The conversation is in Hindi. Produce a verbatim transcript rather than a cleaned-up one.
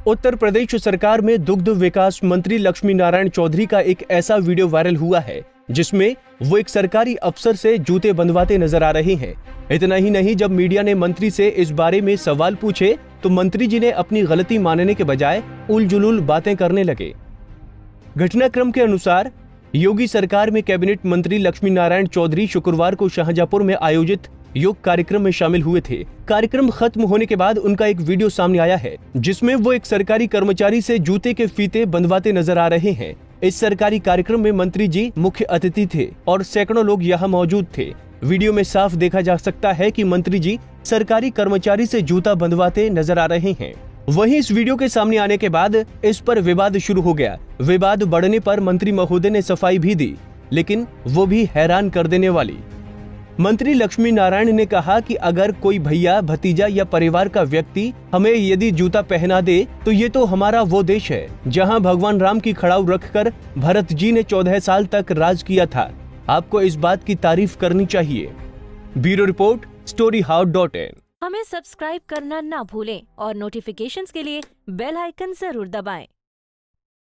उत्तर प्रदेश सरकार में दुग्ध विकास मंत्री लक्ष्मी नारायण चौधरी का एक ऐसा वीडियो वायरल हुआ है जिसमें वो एक सरकारी अफसर से जूते बंधवाते नजर आ रहे हैं। इतना ही नहीं, जब मीडिया ने मंत्री से इस बारे में सवाल पूछे तो मंत्री जी ने अपनी गलती मानने के बजाय उलझुल बातें करने लगे। घटनाक्रम के अनुसार योगी सरकार में कैबिनेट मंत्री लक्ष्मी नारायण चौधरी शुक्रवार को शाहजहांपुर में आयोजित योग कार्यक्रम में शामिल हुए थे। कार्यक्रम खत्म होने के बाद उनका एक वीडियो सामने आया है जिसमें वो एक सरकारी कर्मचारी से जूते के फीते बंधवाते नजर आ रहे हैं। इस सरकारी कार्यक्रम में मंत्री जी मुख्य अतिथि थे और सैकड़ों लोग यहाँ मौजूद थे। वीडियो में साफ देखा जा सकता है कि मंत्री जी सरकारी कर्मचारी से जूता बंधवाते नजर आ रहे हैं। वहीं इस वीडियो के सामने आने के बाद इस पर विवाद शुरू हो गया। विवाद बढ़ने पर मंत्री महोदय ने सफाई भी दी, लेकिन वो भी हैरान कर देने वाली। मंत्री लक्ष्मी नारायण ने कहा कि अगर कोई भैया, भतीजा या परिवार का व्यक्ति हमें यदि जूता पहना दे तो ये तो हमारा वो देश है जहां भगवान राम की खड़ाऊ रखकर भरत जी ने चौदह साल तक राज किया था। आपको इस बात की तारीफ करनी चाहिए। Bureau report, story house dot in. हमें सब्सक्राइब करना ना भूलें और नोटिफिकेशंस के लिए बेल आइकन जरूर दबाएं।